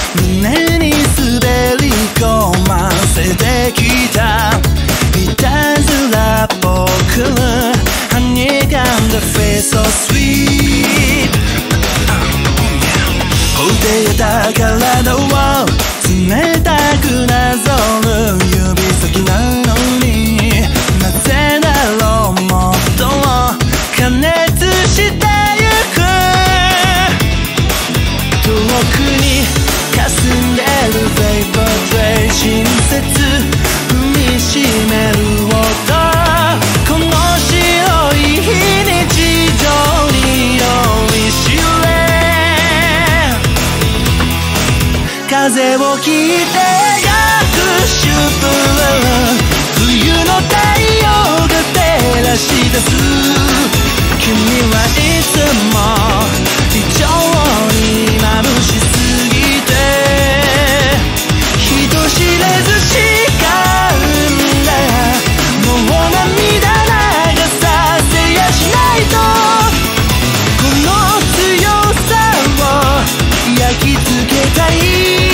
胸に滑り込ませてきたいたずら僕のHoney gun the face so sweet ほでや体を冷たくなぞる指先なのになぜだろうもっと加熱してゆく遠くに霞んでるフェイバートレイ親切踏みしめる音この白い非日常に酔いしれ風を切って逆シュプル冬の太陽が照らし出す君はいつも異常に眩しすぎて人知れず誓うんだもう涙流させやしないとこの強さを焼き付けたい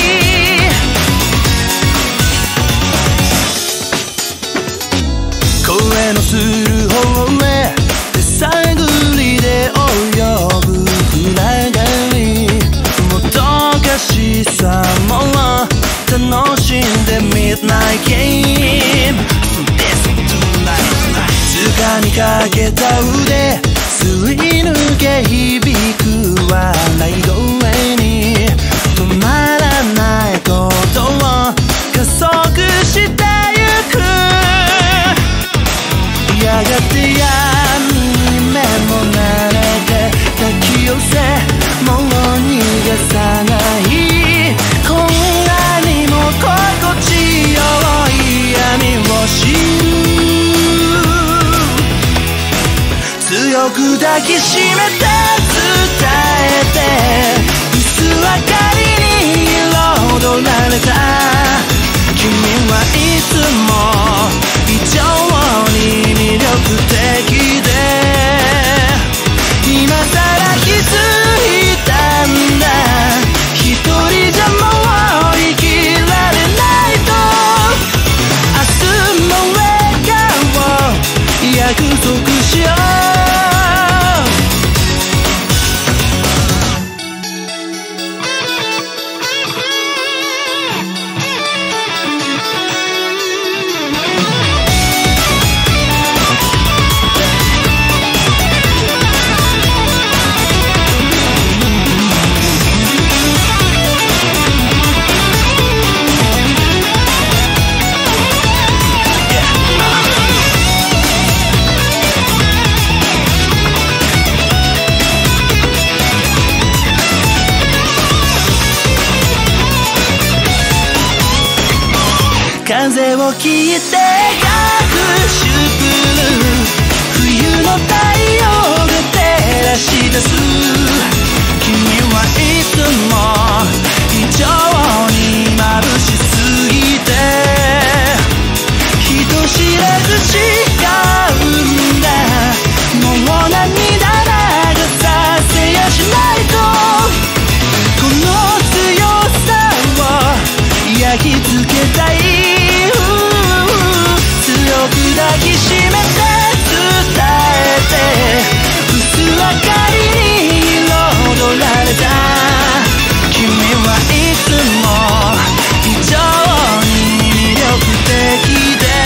声のする方へ手探りで泳ぐフラガリもどかしさも楽しんで Midnight Game 掴みかけた腕すり抜け響く笑い声に止まらないことを加速してゆくやがて闇に目も慣れて抱き寄せもう逃がさないこんなにも心地よい闇を知る強く抱きしめて伝えて薄明かりに彩られた君はいつも異常に魅力的で今さら気づいたんだ一人じゃもう生きられないと明日の笑顔約束しよう風を切って逆シュプル冬の太陽が照らし出す君はいつも異常に眩しすぎて人知れず誓うんだもう涙流させやしないとこの強さを焼き付けたい抱きしめて伝えて薄明かりに彩られた君はいつも異常に魅力的で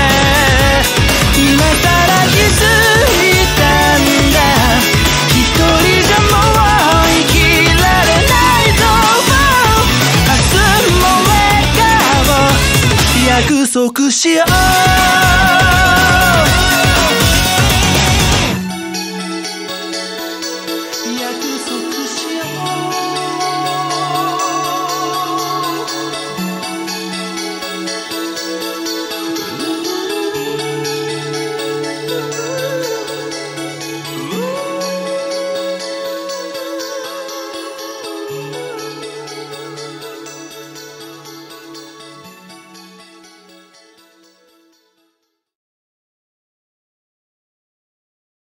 今さら気づいたんだ一人じゃもう生きられないと明日も笑顔約束しよう